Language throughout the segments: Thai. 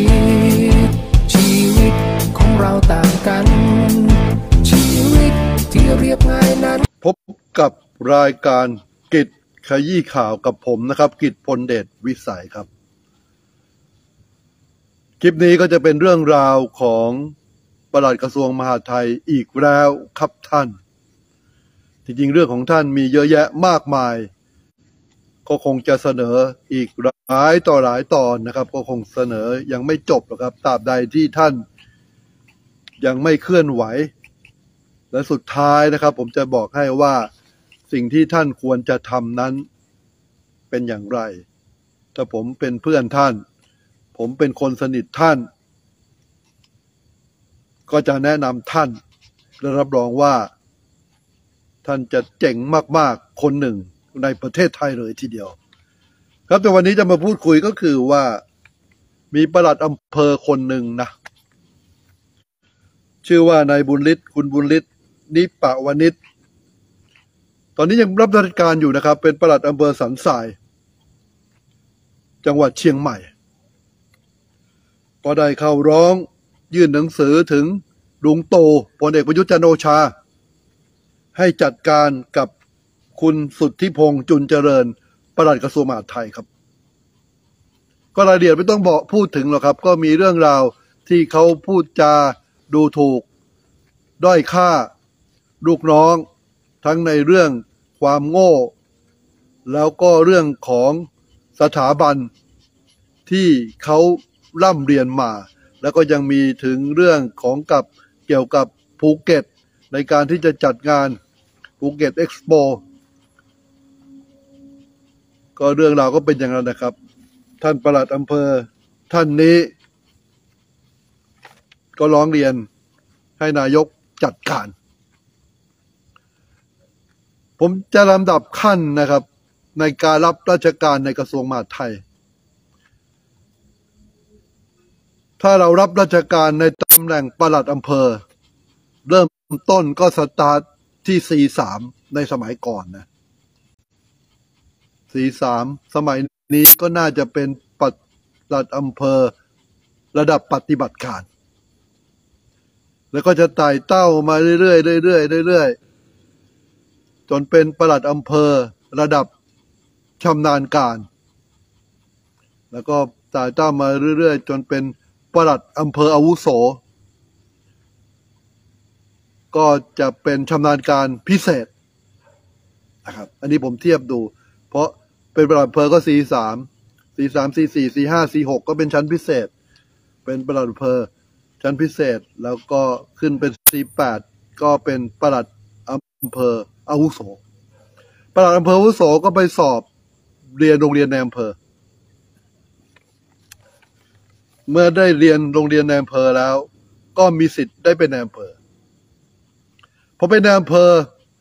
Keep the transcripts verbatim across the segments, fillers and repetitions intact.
ตชีวิตของเราต่างกันชีวิตที่เรียบง่ายนั้นพบกับรายการกิจขยี้ข่าวกับผมนะครับกิจพลเดชวิสัยครับคลิปนี้ก็จะเป็นเรื่องราวของปลัดกระทรวงมหาดไทยอีกแล้วครับท่านจริงๆเรื่องของท่านมีเยอะแยะมากมายก็คงจะเสนออีกหลายต่อหลายตอนนะครับก็คงเสนอยังไม่จบหรอกครับตราบใดที่ท่านยังไม่เคลื่อนไหวและสุดท้ายนะครับผมจะบอกให้ว่าสิ่งที่ท่านควรจะทำนั้นเป็นอย่างไรถ้าผมเป็นเพื่อนท่านผมเป็นคนสนิทท่านก็จะแนะนำท่านและรับรองว่าท่านจะเจ๋งมากๆคนหนึ่งในประเทศไทยเลยทีเดียวครับแต่วันนี้จะมาพูดคุยก็คือว่ามีปลัดอำเภอคนหนึ่งนะชื่อว่านายบุญฤทธิ์คุณบุญฤทธิ์นิปะวณิชตอนนี้ยังรับราชการอยู่นะครับเป็นปลัดอำเภอสันทรายจังหวัดเชียงใหม่ก็ได้เข้าร้องยื่นหนังสือถึงลุงตู่พลเอกประยุทธ์จันทร์โอชาให้จัดการกับคุณสุทธิพงษ์จุลเจริญปลัดกระทรวงมหาดไทยครับก็รายละเอียดไม่ต้องบอกพูดถึงหรอกครับก็มีเรื่องราวที่เขาพูดจาดูถูกด้อยค่าลูกน้องทั้งในเรื่องความโง่แล้วก็เรื่องของสถาบันที่เขาร่ำเรียนมาแล้วก็ยังมีถึงเรื่องของกับเกี่ยวกับภูเก็ตในการที่จะจัดงานภูเก็ตเอ็กซ์โปก็เรื่องราวก็เป็นอย่างนั้นนะครับท่านปลัดอำเภอท่านนี้ก็ร้องเรียนให้นายกจัดการผมจะลำดับขั้นนะครับในการรับราชการในกระทรวงมหาดไทยถ้าเรารับราชการในตำแหน่งปลัดอำเภอเริ่มต้นก็สตาร์ทที่ ซี สาม ในสมัยก่อนนะ ซี สาม สมัยนี้ก็น่าจะเป็นปลัดอำเภอระดับปฏิบัติการแล้วก็จะไต่เต้ามาเรื่อยๆเรื่อยๆเรื่อยๆจนเป็นปลัดอำเภอระดับชำนาญการแล้วก็ไต่เต้ามาเรื่อยๆจนเป็นปลัดอำเภออาวุโสก็จะเป็นชำนาญการพิเศษนะครับอันนี้ผมเทียบดูเพราะเป็นปลัดอำเภอก็ ซี สาม ซี สาม ซี สี่ ซี ห้า ซี หกก็เป็นชั้นพิเศษเป็นปลัดอำเภอชั้นพิเศษแล้วก็ขึ้นเป็น ซี แปด ก็เป็นปลัดอำเภออาวุโสปลัดอำเภออาวุโสก็ไปสอบเรียนโรงเรียนในอำเภอเมื่อได้เรียนโรงเรียนในอำเภอแล้วก็มีสิทธิ์ได้เป็นนายอำเภอพอเป็นนายอำเภอ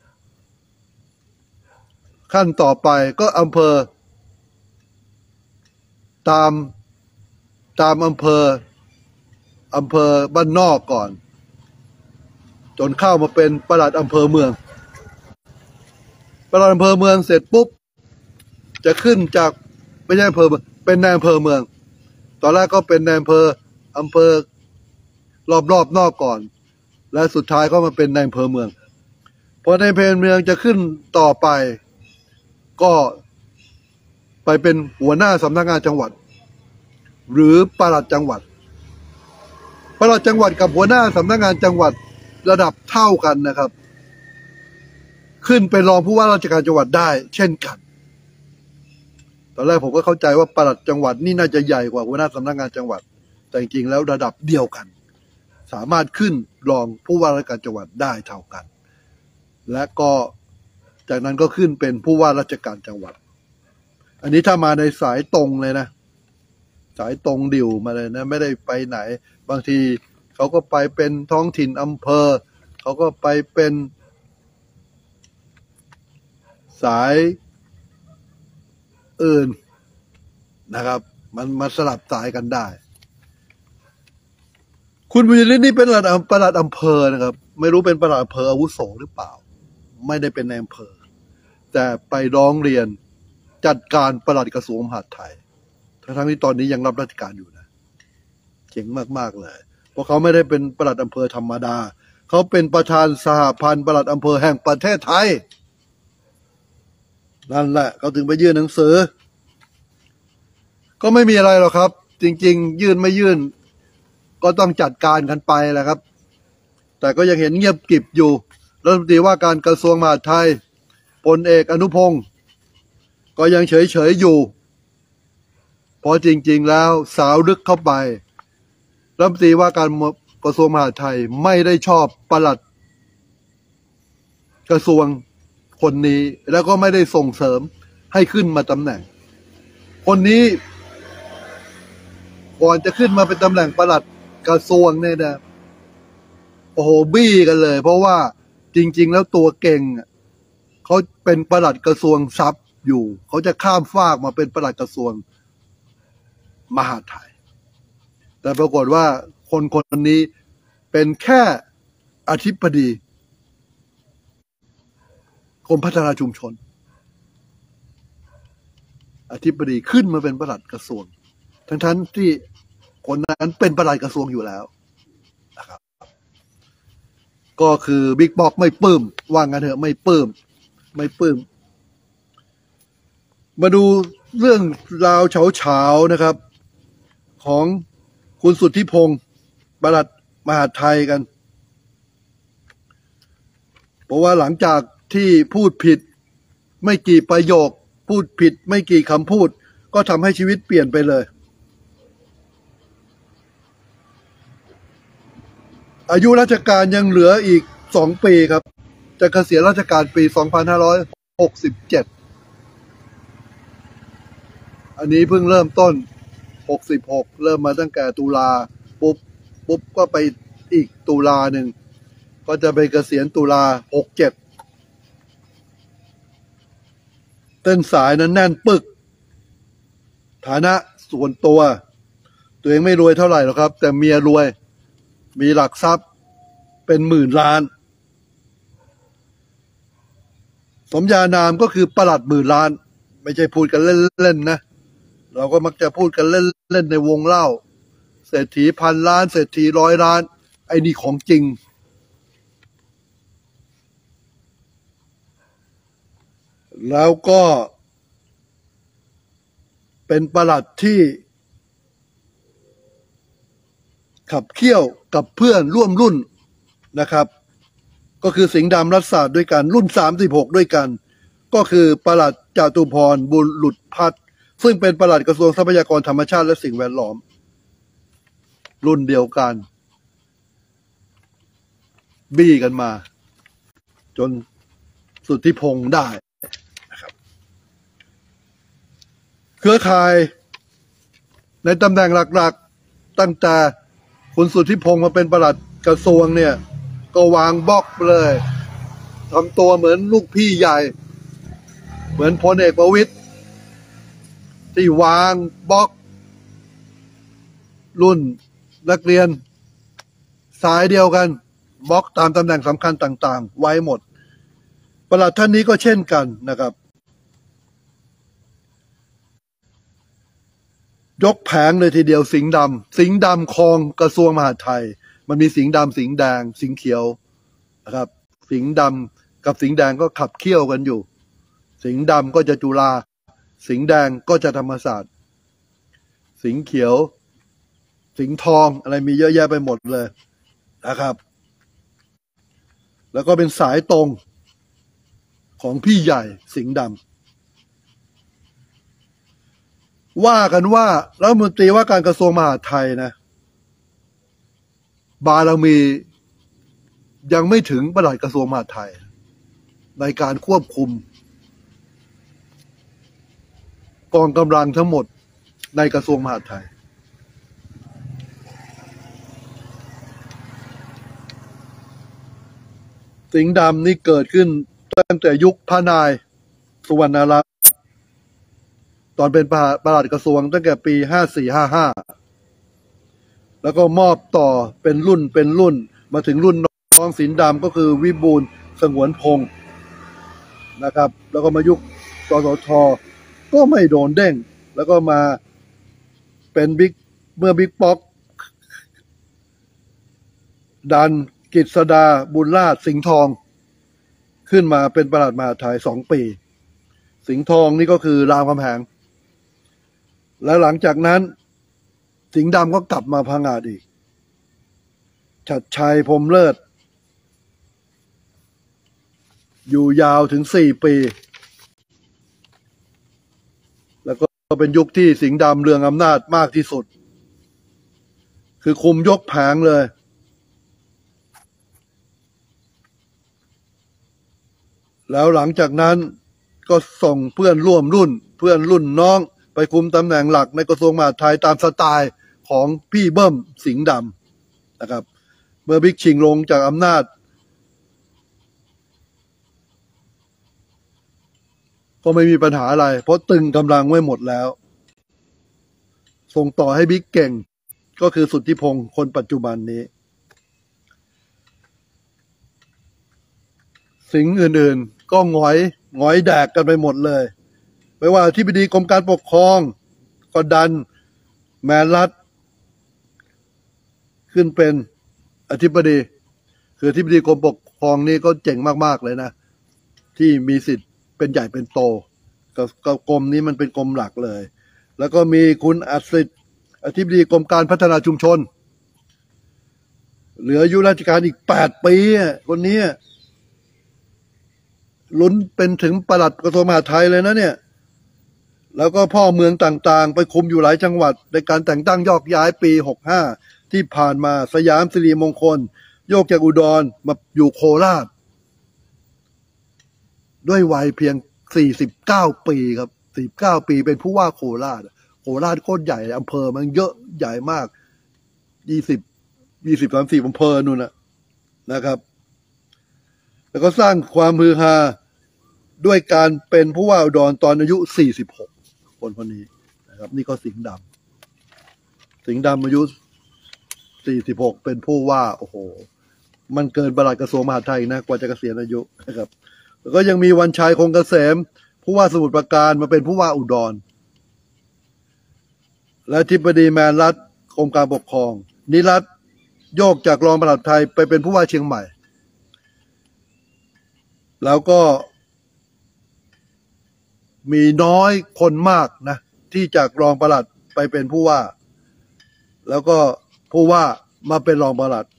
ขั้นต่อไปก็อำเภอตามตามอำเภออำเภอบ้านนอกก่อนจนเข้ามาเป็นปลัดอำเภอเมืองปลัดอำเภอเมืองเสร็จปุ๊บจะขึ้นจากไม่ใช่อำเภอเป็นนายอำเภอเมืองตอนแรกก็เป็นนายอำเภออำเภอรอบๆนอกก่อนและสุดท้ายก็มาเป็นนายอำเภอเมืองพอในอำเภอเมืองจะขึ้นต่อไปก็ไปเป็นหัวหน้าสำนักงานจังหวัดหรือปลัดจังหวัดปลัดจังหวัดกับหัวหน้าสำนักงานจังหวัดระดับเท่ากันนะครับขึ้นเป็นรองผู้ว่าราชการจังหวัดได้เช่นกันตอนแรกผมก็เข้าใจว่าปลัดจังหวัดนี่น่าจะใหญ่กว่าหัวหน้าสำนักงานจังหวัดแต่จริงๆแล้วระดับเดียวกันสามารถขึ้นรองผู้ว่าราชการจังหวัดได้เท่ากันและก็จากนั้นก็ขึ้นเป็นผู้ว่าราชการจังหวัดอันนี้ถ้ามาในสายตรงเลยนะสายตรงดิ่วมาเลยนะไม่ได้ไปไหนบางทีเขาก็ไปเป็นท้องถิ่นอำเภอเขาก็ไปเป็นสายอื่นนะครับมันมาสลับสายกันได้คุณบุญฤทธิ์นี่เป็นปลัดปลัดอำเภอนะครับไม่รู้เป็นปลัดอำเภออาวุโสหรือเปล่าไม่ได้เป็นในอำเภอแต่ไปร้องเรียนจัดการปลัดกระทรวงมหาดไทยทั้งที่ตอนนี้ยังรับราชการอยู่นะเจ๋งมากๆเลยเพราะเขาไม่ได้เป็นปลัดอำเภอธรรมดาเขาเป็นประธานสหพันธ์ปลัดอำเภอแห่งประเทศไทยนั่นแหละเขาถึงไปยื่นหนังสือก็ไม่มีอะไรหรอกครับ จริงๆยื่นไม่ยื่นก็ต้องจัดการกันไปแหละครับแต่ก็ยังเห็นเงียบกริบอยู่รัฐมนตรีว่าการกระทรวงมหาดไทยพลเอกอนุพงศ์ก็ยังเฉยๆอยู่เพราะจริงๆแล้วสาวลึกเข้าไปรัฐมนตรีว่าการกระทรวงมหาดไทยไม่ได้ชอบปลัดกระทรวงคนนี้แล้วก็ไม่ได้ส่งเสริมให้ขึ้นมาตำแหน่งคนนี้ก่อนจะขึ้นมาเป็นตำแหน่งปลัดกระทรวงเนี่ยนะโอ้โหบี้กันเลยเพราะว่าจริงๆแล้วตัวเก่งเขาเป็นปลัดกระทรวงทรัพย์อยู่เขาจะข้ามฟากมาเป็นปลัดกระทรวงมหาดไทยแต่ปรากฏว่าคนคนนี้เป็นแค่อธิบดีกรมพัฒนาชุมชนอธิบดีขึ้นมาเป็นปลัดกระทรวงทั้งๆที่คนนั้นเป็นปลัดกระทรวงอยู่แล้วนะครับก็คือบิ๊กป๊อกไม่ปลื้มว่างั้นเถอะไม่ปลื้มไม่ปลื้มมาดูเรื่องราวเฉาๆนะครับของคุณสุทธิพงศ์ปลัดมหาดไทยกันเพราะว่าหลังจากที่พูดผิดไม่กี่ประโยคพูดผิดไม่กี่คำพูดก็ทำให้ชีวิตเปลี่ยนไปเลยอายุราชการยังเหลืออีกสองปีครับจะเกษียณราชการปีสองพันห้าร้อยหกสิบเจ็ดอันนี้เพิ่งเริ่มต้นหกสิบหกเริ่มมาตั้งแต่ตุลาปุ๊บปุ๊บก็ไปอีกตุลาหนึ่งก็จะไปเกษียณตุลาหกเจ็ดเต้นสายนั้นแน่นปึกฐานะส่วนตัวตัวเองไม่รวยเท่าไหร่หรอกครับแต่เมียรวยมีหลักทรัพย์เป็นหมื่นล้านสมญานามก็คือปลัดหมื่นล้านไม่ใช่พูดกันเล่นๆนะเราก็มักจะพูดกันเล่นๆในวงเล่าเศรษฐีพันล้านเศรษฐีร้อยล้านไอ้นี่ของจริงแล้วก็เป็นปลัดที่ขับเคี่ยวกับเพื่อนร่วมรุ่นนะครับก็คือสิงห์ดำรัฐศาสตร์ด้วยกันรุ่นสามสิบหกด้วยกันก็คือปลัดจตุพรบุรุษพัฒน์ซึ่งเป็นปลัดกระทรวงทรัพยากรธรรมชาติและสิ่งแวดล้อมรุ่นเดียวกันบี้กันมาจนสุทธิพงศ์ได้นะครับเครือข่ายในตำแหน่งหลักๆตั้งแต่คุณสุทธิพงศ์มาเป็นปลัดกระทรวงเนี่ยก็วางบล็อกเลยทำตัวเหมือนลูกพี่ใหญ่เหมือนพลเอกประวิตรที่วางบล็อกรุ่นนักเรียนสายเดียวกันบล็อกตามตำแหน่งสำคัญต่างๆไว้หมดปลัดท่านนี้ก็เช่นกันนะครับยกแผงเลยทีเดียวสิงห์ดำสิงห์ดำครองกระทรวงมหาดไทยมันมีสิงห์ดำสิงห์แดงสิงห์เขียวนะครับสิงห์ดำกับสิงห์แดงก็ขับเคี่ยวกันอยู่สิงห์ดำก็จะจุฬาสิงห์แดงก็จะธรรมศาสตร์สิงห์เขียวสิงห์ทองอะไรมีเยอะแยะไปหมดเลยนะครับแล้วก็เป็นสายตรงของพี่ใหญ่สิงห์ดำว่ากันว่ารัฐมนตรีว่าการกระทรวงมหาดไทยนะบารมียังไม่ถึงปลัดกระทรวงมหาดไทยในการควบคุมกองกำลังทั้งหมดในกระทรวงมหาดไทยสิงห์ดำนี่เกิดขึ้นตั้งแต่ยุคพระนายสุวรรณรัตน์ตอนเป็นปลัดกระทรวงตั้งแต่ปีห้าสี่ห้าห้าแล้วก็มอบต่อเป็นรุ่นเป็นรุ่นมาถึงรุ่นน้องสิงห์ดำก็คือวิบูลย์สงวนพงศ์นะครับแล้วก็มายุคกสทก็ไม่โดนเด้งแล้วก็มาเป็นบิ๊กเมื่อบิ๊กป๊อกดันกฤษดาบุญราชสิงห์ทองขึ้นมาเป็นปลัดมหาดไทยสองปีสิงห์ทองนี่ก็คือรามคำแหงแล้วหลังจากนั้นสิงห์ดำก็กลับมาพังงาดอีกชัดชัยพรหมเลิศอยู่ยาวถึงสี่ปีแล้วก็เป็นยุคที่สิงห์ดำเรืองอำนาจมากที่สุดคือคุมยกแผงเลยแล้วหลังจากนั้นก็ส่งเพื่อนร่วมรุ่นเพื่อนรุ่นน้องไปคุมตำแหน่งหลักในกระทรวงมหาดไทยตามสไตล์ของพี่เบิ้มสิงห์ดำนะครับเมื่อบิ๊กชิงลงจากอำนาจก็ไม่มีปัญหาอะไรเพราะตึงกำลังไว้หมดแล้วส่งต่อให้บิ๊กเก่งก็คือสุทธิพงศ์คนปัจจุบันนี้สิ่งอื่นๆก็หงอยหงอยแดกกันไปหมดเลยไม่ว่าอธิบดีกรมการปกครองก็ดันแมนรัฐขึ้นเป็นอธิบดีคืออธิบดีกรมปกครองนี่ก็เจ๋งมากๆเลยนะที่มีสิทธิ์เป็นใหญ่เป็นโตกับกรมนี้มันเป็นกรมหลักเลยแล้วก็มีคุณอัศสิทธิ์อธิบดีกรมการพัฒนาชุมชนเหลืออายุราชการอีกแปดปีคนนี้ลุ้นเป็นถึงปลัดกระทรวงมหาดไทยเลยนะเนี่ยแล้วก็พ่อเมืองต่างๆไปคุมอยู่หลายจังหวัดในการแต่งตั้งยกย้ายปีหกห้าที่ผ่านมาสยามสิริมงคลโยกจากอุดรมาอยู่โคราชด้วยวัยเพียงสี่สิบเก้าปีครับสี่สิบเก้าปีเป็นผู้ว่าโคราชโคราชโคตรใหญ่อำเภอมันเยอะใหญ่มากยี่สิบ ยี่สิบ สามสิบอำเภอนู่นนะนะครับแล้วก็สร้างความฮือฮาด้วยการเป็นผู้ว่าอุดรตอนอายุสี่สิบหกคนคนนี้นะครับนี่ก็สิงห์ดำสิงห์ดำอายุสี่สิบหกเป็นผู้ว่าโอ้โหมันเกินปลัดกระทรวงมหาดไทยนะกว่าจะเกษียณอายุนะครับแล้วก็ยังมีวันชัยคงเกษมผู้ว่าสมุทรปราการมาเป็นผู้ว่าอุดรและอธิบดีแมนรัฐกรมการปกครองนิรัตน์โยกจากรองปลัดไทยไปเป็นผู้ว่าเชียงใหม่แล้วก็มีน้อยคนมากนะที่จากรองปลัดไปเป็นผู้ว่าแล้วก็ผู้ว่ามาเป็นรองปลัด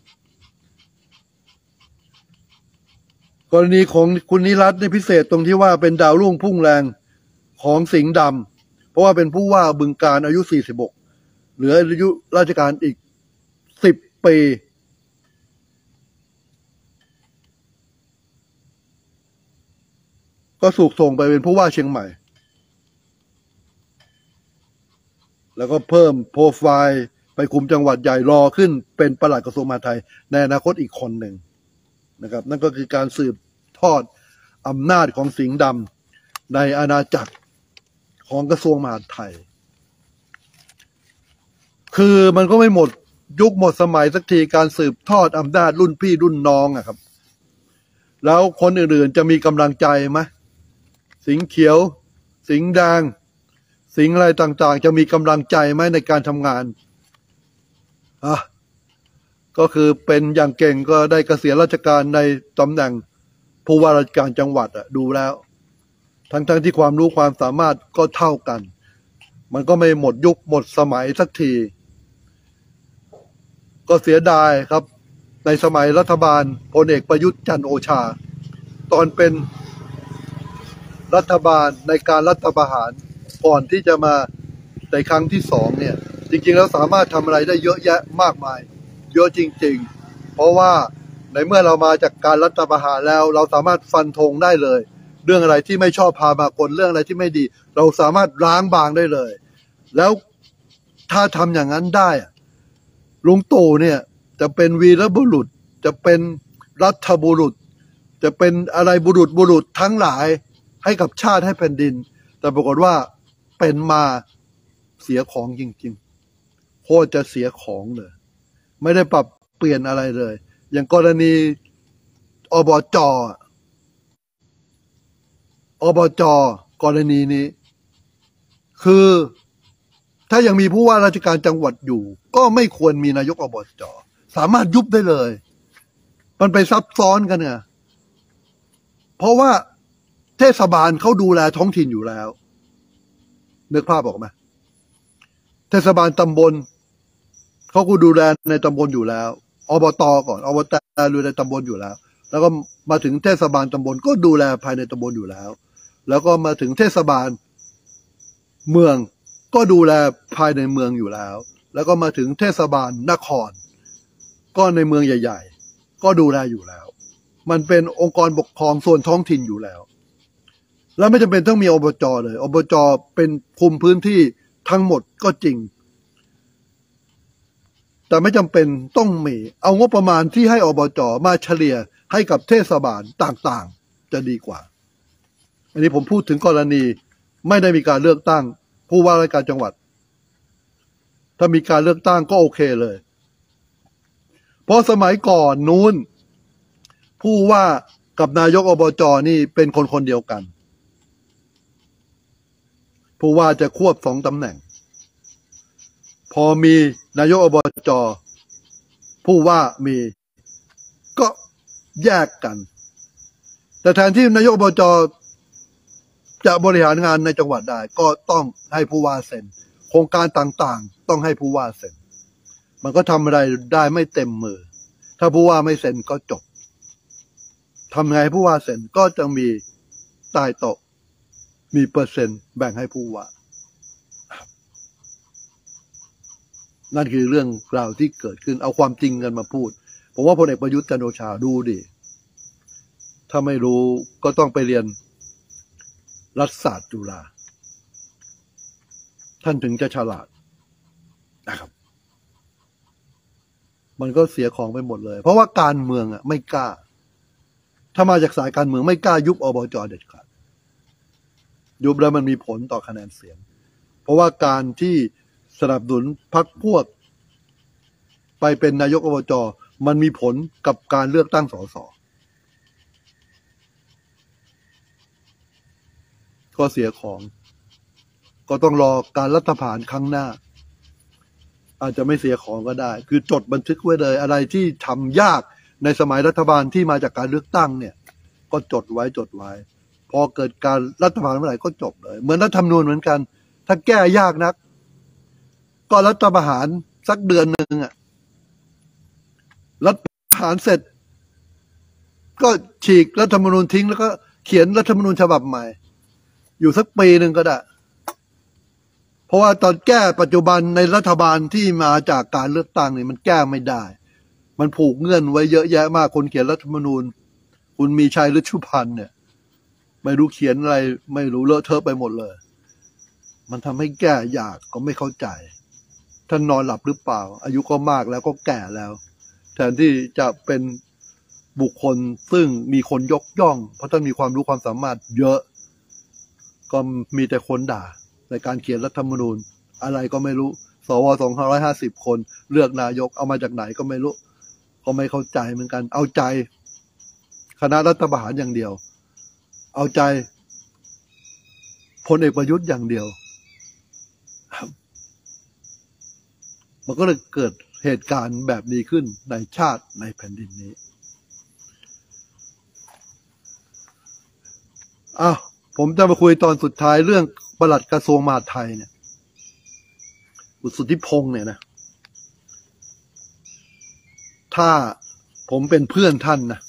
กรณีของคุณนิรัตน์เนี่ยพิเศษตรงที่ว่าเป็นดาวรุ่งพุ่งแรงของสิงห์ดำเพราะว่าเป็นผู้ว่าบึงกาฬอายุสี่สิบหกเหลืออายุราชการอีกสิบปีก็ถูกส่งไปเป็นผู้ว่าเชียงใหม่แล้วก็เพิ่มโปรไฟล์ไปคุมจังหวัดใหญ่รอขึ้นเป็นปลัดกระทรวงมหาดไทยในอนาคตอีกคนหนึ่งนะครับนั่นก็คือการสืบทอดอำนาจของสิงห์ดำในอาณาจักรของกระทรวงมหาดไทยคือมันก็ไม่หมดยุคหมดสมัยสักทีการสืบทอดอำนาจรุ่นพี่รุ่นน้องอะครับแล้วคนอื่นๆจะมีกำลังใจไหมสิงห์เขียวสิงห์แดงสิงห์อะไรต่างๆจะมีกำลังใจไหมในการทำงานอ่ะก็คือเป็นอย่างเก่งก็ได้เกษียณราชการในตำแหน่งผู้ว่าราชการจังหวัดอะดูแล้วทั้งๆ ท, ที่ความรู้ความสามารถก็เท่ากันมันก็ไม่หมดยุคหมดสมัยสักทีก็เสียดายครับในสมัยรัฐบาลพลเอกประยุทธ์จันทร์โอชาตอนเป็นรัฐบาลในการรัฐประหารก่อนที่จะมาในครั้งที่สองเนี่ยจริงๆแล้วสามารถทำอะไรได้เยอะแยะมากมายเยอะจริงๆเพราะว่าในเมื่อเรามาจากการรัฐประหารแล้วเราสามารถฟันธงได้เลยเรื่องอะไรที่ไม่ชอบพามากลเรื่องอะไรที่ไม่ดีเราสามารถล้างบางได้เลยแล้วถ้าทำอย่างนั้นได้ลุงตู่เนี่ยจะเป็นวีรบุรุษจะเป็นรัฐบุรุษจะเป็นอะไรบุรุษบุรุษทั้งหลายให้กับชาติให้แผ่นดินแต่ปรากฏว่าเป็นมาเสียของจริงๆโคตรจะเสียของเลยไม่ได้ปรับเปลี่ยนอะไรเลยอย่างกรณีอบจ.อบจ.กรณีนี้คือถ้ายังมีผู้ว่าราชการจังหวัดอยู่ก็ไม่ควรมีนายกอบจ.สามารถยุบได้เลยมันไปซับซ้อนกันเนี่ยเพราะว่าเทศบาลเขาดูแลท้องถิ่นอยู่แล้วนึกภาพออกไหมเทศบาลตำบลเขาก็ดูแลในตำบลอยู่แล้วอบตก่อนอบตดูแลตำบลอยู่แล้วแล้วก็มาถึงเทศบาลตำบลก็ดูแลภายในตำบลอยู่แล้วแล้วก็มาถึงเทศบาลเมืองก็ดูแลภายในเมืองอยู่แล้วแล้วก็มาถึงเทศบาลนครก็ในเมืองใหญ่ๆก็ดูแลอยู่แล้วมันเป็นองค์กรปกครองส่วนท้องถิ่นอยู่แล้วแล้วไม่จำเป็นต้องมีอบจเลยอบจเป็นคุมพื้นที่ทั้งหมดก็จริงแต่ไม่จำเป็นต้องมีเอางบประมาณที่ให้อบจมาเฉลี่ยให้กับเทศบาลต่างๆจะดีกว่าอันนี้ผมพูดถึงกรณีไม่ได้มีการเลือกตั้งผู้ว่าราชการจังหวัดถ้ามีการเลือกตั้งก็โอเคเลยเพราะสมัยก่อนนู้นผู้ว่ากับนายกอบจนี่เป็นคนคนเดียวกันผู้ว่าจะควบสองตำแหน่งพอมีนายกอบจผู้ว่ามีก็แยกกันแต่แทนที่นายกอบจจะบริหารงานในจังหวัดได้ก็ต้องให้ผู้ว่าเซ็นโครงการต่างๆต้องให้ผู้ว่าเซ็นมันก็ทำอะไรได้ไม่เต็มมือถ้าผู้ว่าไม่เซ็นก็จบทำไงให้ผู้ว่าเซ็นก็จะมีใต้โต๊ะมีเปอร์เซ็นต์แบ่งให้ผู้ว่านั่นคือเรื่องราวที่เกิดขึ้นเอาความจริงกันมาพูดผมว่าพลเอกประยุทธ์จันทร์โอชาดูดิถ้าไม่รู้ก็ต้องไปเรียนรัฐศาสตร์จุฬาท่านถึงจะฉลาดนะครับมันก็เสียของไปหมดเลยเพราะว่าการเมืองอ่ะไม่กล้าถ้ามาจากสายการเมืองไม่กล้ายุบอบจเด็ดขาดยุบแล้วมันมีผลต่อคะแนนเสียงเพราะว่าการที่สนับสนุนพรรคพวกไปเป็นนายกอบจมันมีผลกับการเลือกตั้งสสก็เสียของก็ต้องรอการรัฐประหารครั้งหน้าอาจจะไม่เสียของก็ได้คือจดบันทึกไว้เลยอะไรที่ทำยากในสมัยรัฐบาลที่มาจากการเลือกตั้งเนี่ยก็จดไว้จดไว้พอเกิดการรัฐประหารเมื่อไหร่ก็จบเลยเหมือนรัฐธรรมนูญเหมือนกันถ้าแก้ยากนักก็รัฐประหารสักเดือนหนึ่งอ่ะรัฐประหารเสร็จก็ฉีกรัฐธรรมนูญทิ้งแล้วก็เขียนรัฐธรรมนูญฉบับใหม่อยู่สักปีหนึ่งก็ได้เพราะว่าตอนแก้ปัจจุบันในรัฐบาลที่มาจากการเลือกตั้งเนี่ยมันแก้ไม่ได้มันผูกเงื่อนไว้เยอะแยะมากคนเขียนรัฐธรรมนูญคุณมีชัยฤชุพันธ์เนี่ยไม่รู้เขียนอะไรไม่รู้เลอะเทอะไปหมดเลยมันทำให้แก้ยากก็ไม่เข้าใจท่านนอนหลับหรือเปล่าอายุก็มากแล้วก็แก่แล้วแทนที่จะเป็นบุคคลซึ่งมีคนยกย่องเพราะท่านมีความรู้ความสามารถเยอะก็มีแต่คนด่าในการเขียนรัฐธรรมนูญอะไรก็ไม่รู้สวสองร้อยห้าสิบคนเลือกนายกเอามาจากไหนก็ไม่รู้ก็ไม่เข้าใจเหมือนกันเอาใจคณะรัฐประหารอย่างเดียวเอาใจพลเอกประยุทธ์อย่างเดียวมันก็เลยเกิดเหตุการณ์แบบนี้ขึ้นในชาติในแผ่นดินนี้อ้าวผมจะมาคุยตอนสุดท้ายเรื่องปลัดกระทรวงมหาดไทยเนี่ยคุณสุทธิพงษ์เนี่ยนะถ้าผมเป็นเพื่อนท่านนะ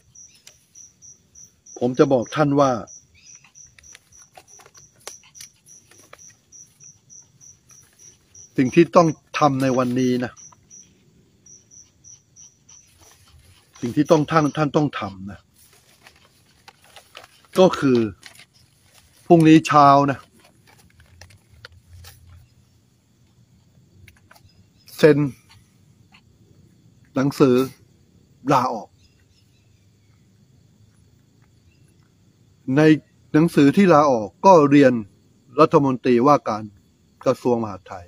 ผมจะบอกท่านว่าสิ่งที่ต้องทำในวันนี้นะสิ่งที่ต้องท่านท่านต้องทำนะก็คือพรุ่งนี้เช้านะเซ็นหนังสือลาออกในหนังสือที่ลาออกก็เรียนรัฐมนตรีว่าการกระทรวงมหาดไทย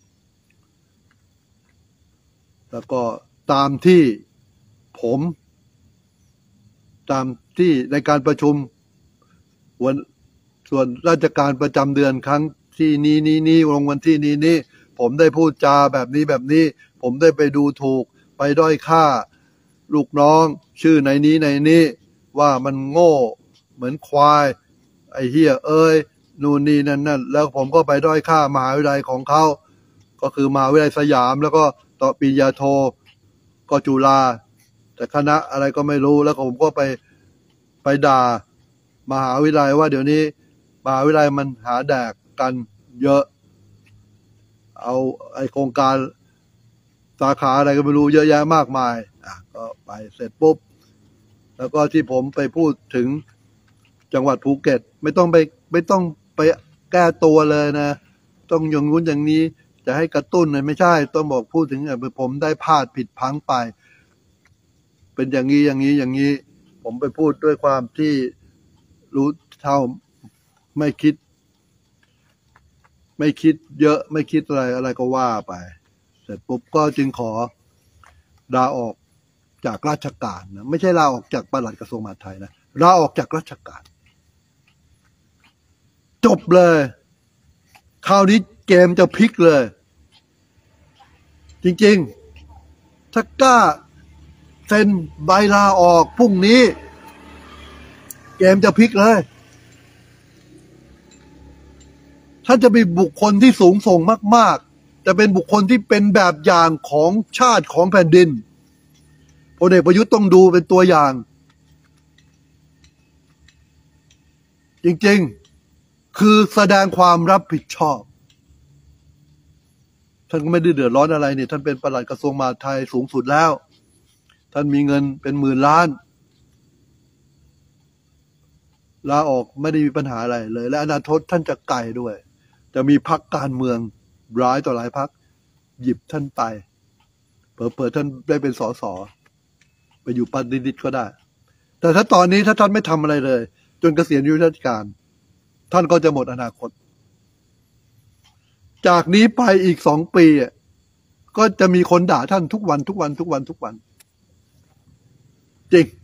แล้วก็ตามที่ผมตามที่ในการประชุมวันส่วนราชการประจำเดือนครั้งที่นี้นี้นี้ลงวันที่นี้นี้ผมได้พูดจาแบบนี้แบบนี้ผมได้ไปดูถูกไปด้อยค่าลูกน้องชื่อในนี้ในนี้ว่ามันโง่เหมือนควายไอ้เหี้ยเอ้ยนู่นนี่นั่นนั่นแล้วผมก็ไปด้อยค่ามหาวิทยาลัยของเขาก็คือมหาวิทยาลัยสยามแล้วก็ต่อปริญญาโทก็จุฬาแต่คณะอะไรก็ไม่รู้แล้วผมก็ไปไปด่ามหาวิทยาลัยว่าเดี๋ยวนี้มหาวิทยาลัยมันหาแดกกันเยอะเอาไอโครงการสาขาอะไรก็ไม่รู้เยอะแยะมากมายอ่ะก็ไปเสร็จปุ๊บแล้วก็ที่ผมไปพูดถึงจังหวัดภูเก็ตไม่ต้องไปไม่ต้องไปแก้ตัวเลยนะต้องอย่างงู้นอย่างนี้จะให้กระตุ้นเลยไม่ใช่ต้องบอกพูดถึงผมได้พลาดผิดพลั้งไปเป็นอย่างนี้อย่างนี้อย่างนี้ผมไปพูดด้วยความที่รู้เท่าไม่คิดไม่คิดเยอะไม่คิดอะไรอะไรก็ว่าไปเสร็จปุ๊บก็จึงขอลาออกจากราชการนะไม่ใช่ลาออกจากปลัดกระทรวงมหาดไทยนะลาออกจากราชการจบเลยคราวนี้เกมจะพลิกเลยจริงๆถ้ากล้าเซ็นใบลาออกพรุ่งนี้เกมจะพลิกเลยท่านจะเป็นบุคคลที่สูงส่งมากๆจะเป็นบุคคลที่เป็นแบบอย่างของชาติของแผ่นดินพลเอกประยุทธ์ต้องดูเป็นตัวอย่างจริงๆคือแสดงความรับผิดชอบท่านก็ไม่ได้เดือดร้อนอะไรเนี่ยท่านเป็นปลัดกระทรวงมหาดไทยสูงสุดแล้วท่านมีเงินเป็นหมื่นล้านลาออกไม่ได้มีปัญหาอะไรเลยและอนาคตท่านจะไกลด้วยจะมีพรรคการเมืองร้ายต่อหลายพรรคหยิบท่านไปเปิดๆท่านได้เป็นสสไปอยู่ปฏิริษีก็ได้แต่ถ้าตอนนี้ถ้าท่านไม่ทำอะไรเลยจนเกษียณอายุราชการท่านก็จะหมดอนาคตจากนี้ไปอีกสองปีก็จะมีคนด่าท่านทุกวันทุกวันทุกวันทุกวันจริง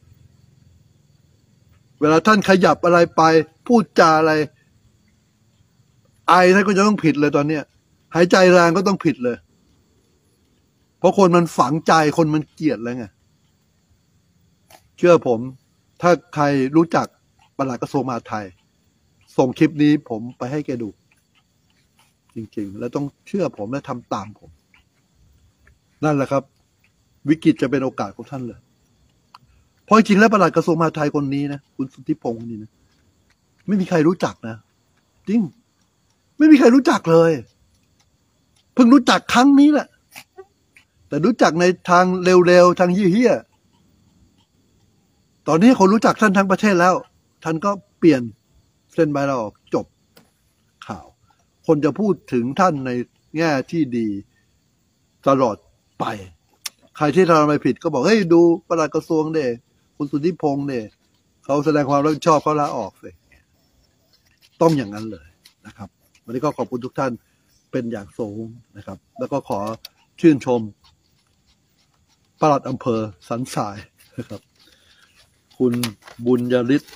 เวลาท่านขยับอะไรไปพูดจาอะไรไอท่านก็จะต้องผิดเลยตอนเนี้ยหายใจแรงก็ต้องผิดเลยเพราะคนมันฝังใจคนมันเกลียดแล้วไงเชื่อผมถ้าใครรู้จักปลัดกระทรวงมหาดไทยส่งคลิปนี้ผมไปให้แกดูจริงๆแล้วต้องเชื่อผมและทำตามผมนั่นแหละครับวิกฤตจะเป็นโอกาสของท่านเลยเพราะจริงแล้วปลัดกระทรวงมหาดไทยคนนี้นะคุณสุทธิพงศ์นี่นะไม่มีใครรู้จักนะจริงไม่มีใครรู้จักเลยเพิ่งรู้จักครั้งนี้แหละแต่รู้จักในทางเร็วๆทางเหี้ยๆตอนนี้คนรู้จักท่านทั้งประเทศแล้วท่านก็เปลี่ยนเส้นใบลาออกจบข่าวคนจะพูดถึงท่านในแง่ที่ดีตลอดไปใครที่ทำอะไรผิดก็บอกเฮ้ยดูปลัดกระทรวงเด้คุณสุทธิพงศ์เด้เขาแสดงความรับผิดชอบเขาลาออกเลยต้องอย่างนั้นเลยนะครับวันนี้ก็ขอบคุณทุกท่านเป็นอย่างสูงนะครับแล้วก็ขอชื่นชมปลัดอำเภอสันทรายนะครับคุณบุญยฤทธิ์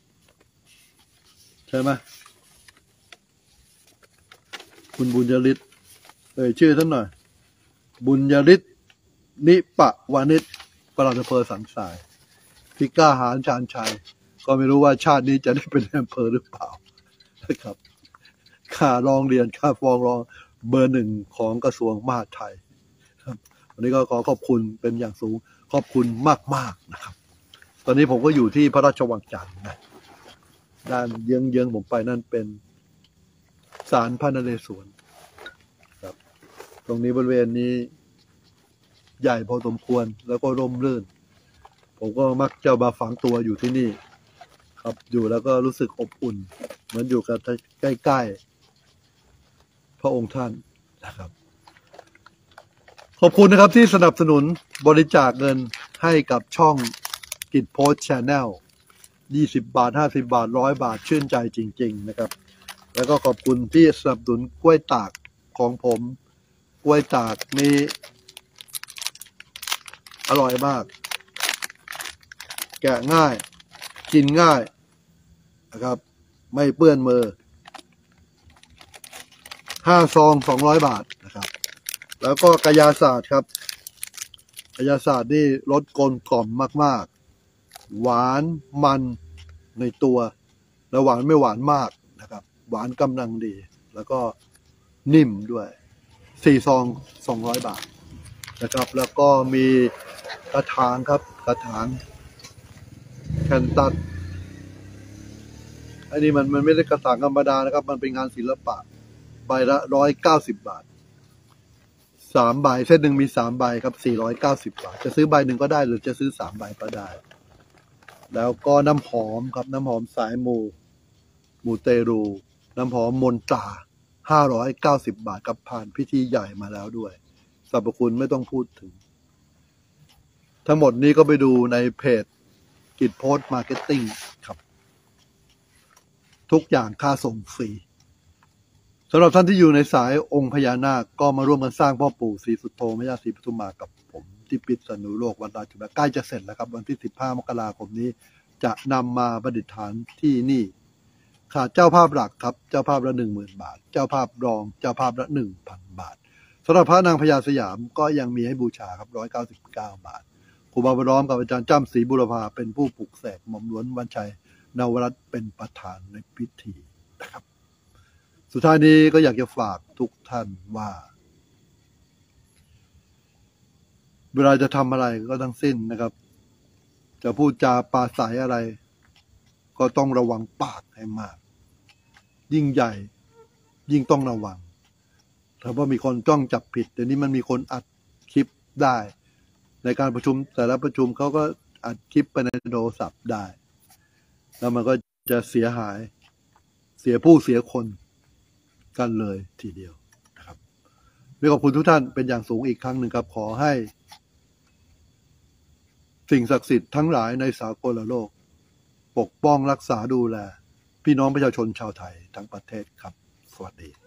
ใช่ไหมคุณบุญยฤทธิ์เอ่ยชื่อท่านหน่อยบุญยฤทธิ์นิปะวานิชปลัดอำเภอสันทรายที่กล้าหาญชาญชัยก็ไม่รู้ว่าชาตินี้จะได้เป็นอำเภอหรือเปล่านะครับค่าร้องเรียนค่าฟ้องร้องเบอร์หนึ่งของกระทรวงมหาดไทยครับวันนี้ก็ขอขอบคุณเป็นอย่างสูงขอบคุณมากๆนะครับตอนนี้ผมก็อยู่ที่พระราชวังจันทร์นะด้านเยื้องๆผมไปนั่นเป็นศาลพระนเรศวรครับตรงนี้บริเวณนี้ใหญ่พอสมควรแล้วก็ร่มรื่นผมก็มักจะมาฝังตัวอยู่ที่นี่ครับอยู่แล้วก็รู้สึกอบอุ่นเหมือนอยู่กับใกล้ๆพระองค์ท่านนะครับขอบคุณนะครับที่สนับสนุนบริจาคเงินให้กับช่องกิจโพสต์แชนแนลยี่สิบบาทห้าสิบบาทร้อยบาทชื่นใจจริงๆนะครับแล้วก็ขอบคุณที่สนับสนุนกล้วยตากของผมกล้วยตากนี้อร่อยมากแกะง่ายกินง่ายนะครับไม่เปื้อนมือห้าซองสองร้อยบาทนะครับแล้วก็กายาศาสตร์ครับกายศาสตร์นี่รสกลมกล่อมมากๆหวานมันในตัวแล้วหวานไม่หวานมากนะครับหวานกำลังดีแล้วก็นิ่มด้วยสี่ซองสองร้อยบาทนะครับแล้วก็มีกระถางครับกระถางแคนตัสอันนี้มันมันไม่ได้กระถางธรรมดานะครับมันเป็นงานศิลปะใบละร้อยเก้าสิบบาทสามใบเส้นหนึ่งมีสามใบครับสี่ร้อยเก้าสิบบาทจะซื้อใบหนึ่งก็ได้หรือจะซื้อสามใบก็ได้แล้วก็น้ำหอมครับน้ำหอมสายมูมูเตรูน้ำหอมมนตราห้าร้อยเก้าสิบบาทกับผ่านพิธีใหญ่มาแล้วด้วยสรรพคุณไม่ต้องพูดถึงทั้งหมดนี้ก็ไปดูในเพจกิจโพสต์มาร์เก็ตติ้งครับทุกอย่างค่าส่งฟรีสำหรับท่านที่อยู่ในสายองค์พญานาคก็มาร่วมกันสร้างพ่อปู่ศรีสุโธแม่ย่าศรีปทุมมากับผมที่พิษณุโลกวัดราชบุรณะใกล้จะเสร็จแล้วครับวันที่สิบห้ามกราคมนี้จะนำมาประดิษฐานที่นี่ขาดเจ้าภาพหลักครับเจ้าภาพละหนึ่งหมื่นบาทเจ้าภาพรองเจ้าภาพละหนึ่งพันบาทสำหรับพระนางพญาสยามก็ยังมีให้บูชาครับร้อยเก้าสิบเก้าบาทครูบาบร้อมกับอาจารย์จ้ำศรีบุรพาเป็นผู้ปลุกเสกหม่อมหลวงวันชัยนวรัตน์เป็นประธานในพิธีนะครับสุดท้ายนี้ก็อยากจะฝากทุกท่านว่าเวลาจะทำอะไรก็ทั้งสิ้นนะครับจะพูดจาปราศัยอะไรก็ต้องระวังปากให้มากยิ่งใหญ่ยิ่งต้องระวังถ้าว่ามีคนจ้องจับผิดเดี๋ยวนี้มันมีคนอัดคลิปได้ในการประชุมแต่ละประชุมเขาก็อัดคลิปไปในโทรศัพท์ได้แล้วมันก็จะเสียหายเสียผู้เสียคนกันเลยทีเดียวนะครับขอบคุณทุกท่านเป็นอย่างสูงอีกครั้งหนึ่งครับขอให้สิ่งศักดิ์สิทธิ์ทั้งหลายในสากลโลกปกป้องรักษาดูแลพี่น้องประชาชนชาวไทยทั้งประเทศครับสวัสดี